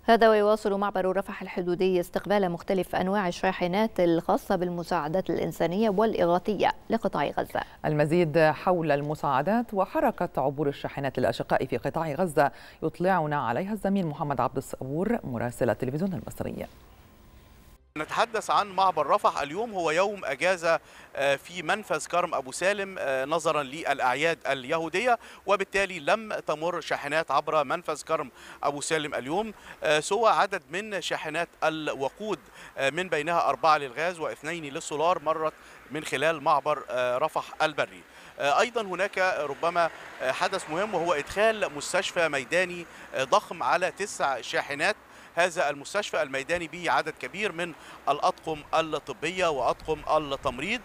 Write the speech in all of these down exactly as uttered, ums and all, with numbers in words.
هذا ويواصل معبر رفح الحدودي استقبال مختلف أنواع الشاحنات الخاصة بالمساعدات الإنسانية والإغاثية لقطاع غزة. المزيد حول المساعدات وحركة عبور الشاحنات للأشقاء في قطاع غزة يطلعنا عليها الزميل محمد عبد الصبور مراسل التلفزيون المصري. نتحدث عن معبر رفح. اليوم هو يوم أجازة في منفذ كرم أبو سالم نظرا للأعياد اليهودية، وبالتالي لم تمر شاحنات عبر منفذ كرم أبو سالم اليوم سوى عدد من شاحنات الوقود، من بينها أربعة للغاز واثنين للسولار مرت من خلال معبر رفح البري. أيضا هناك ربما حدث مهم وهو إدخال مستشفى ميداني ضخم على تسع شاحنات. هذا المستشفى الميداني به عدد كبير من الأطقم الطبية وأطقم التمريض،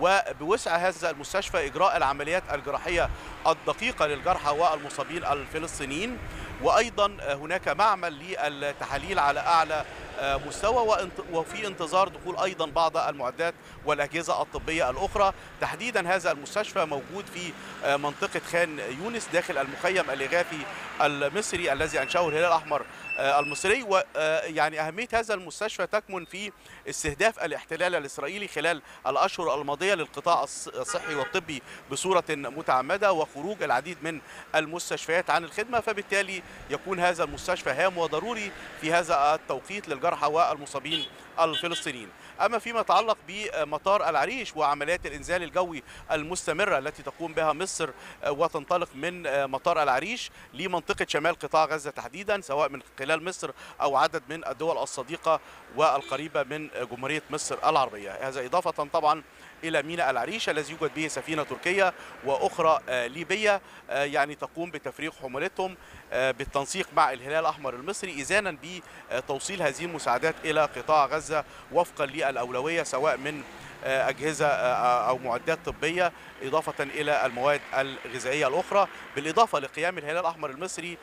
وبوسع هذا المستشفى إجراء العمليات الجراحية الدقيقة للجرحى والمصابين الفلسطينيين، وأيضا هناك معمل للتحاليل على أعلى مستوى، وفي انتظار دخول أيضا بعض المعدات والأجهزة الطبية الأخرى. تحديدا هذا المستشفى موجود في منطقة خان يونس داخل المخيم الإغاثي المصري الذي أنشأه الهلال الأحمر المصري. ويعني أهمية هذا المستشفى تكمن في استهداف الاحتلال الإسرائيلي خلال الأشهر الماضية للقطاع الصحي والطبي بصورة متعمدة وخروج العديد من المستشفيات عن الخدمة، فبالتالي يكون هذا المستشفى هام وضروري في هذا التوقيت للجرحى والمصابين الفلسطينيين. أما فيما يتعلق بمطار العريش وعمليات الإنزال الجوي المستمرة التي تقوم بها مصر وتنطلق من مطار العريش لمنطقة شمال قطاع غزة تحديدا، سواء من خلال مصر أو عدد من الدول الصديقة والقريبة من جمهورية مصر العربية. هذا إضافة طبعا إلى ميناء العريش الذي يوجد به سفينة تركية وأخرى ليبية يعني تقوم بتفريغ حمولتهم بالتنسيق مع الهلال الأحمر المصري إذانا بتوصيل هذه المساعدات إلى قطاع غزة وفقا للأولوية، سواء من أجهزة أو معدات طبية إضافة إلى المواد الغذائية الأخرى، بالإضافة لقيام الهلال الأحمر المصري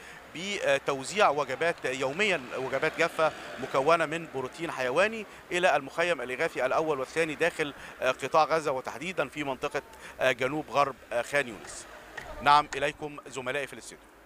بتوزيع وجبات يوميا، وجبات جافة مكونة من بروتين حيواني إلى المخيم الإغاثي الأول والثاني داخل قطاع غزة وتحديدا في منطقة جنوب غرب خان يونس. نعم، إليكم زملائي في الاستوديو.